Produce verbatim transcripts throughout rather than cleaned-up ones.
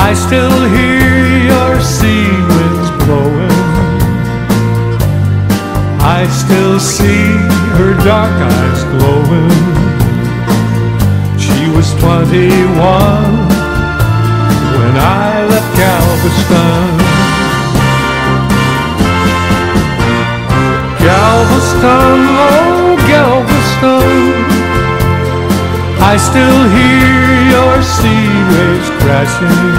I still hear your sea winds blowing. I still see her dark eyes glowing. She was twenty-one when I left Galveston. Galveston, oh Galveston, I still hear your sea waves crashing,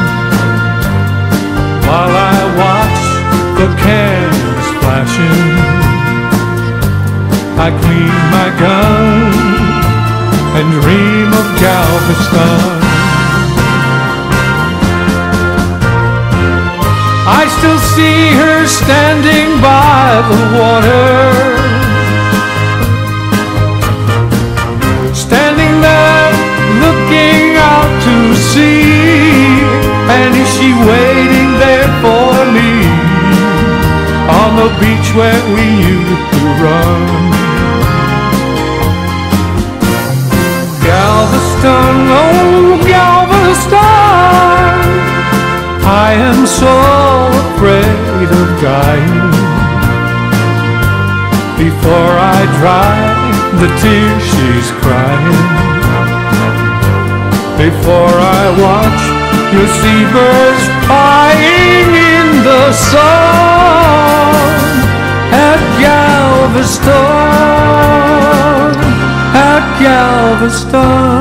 while I watch the cannons flashing. I clean my gun and dream of Galveston. I still see her standing by the water, standing there looking out to sea. And is she waiting there for me on the beach where we used to run? Galveston, oh Galveston, I am so afraid of dying before I dry the tears she's crying, before I watch your seabirds flying in the sun at Galveston, at Galveston.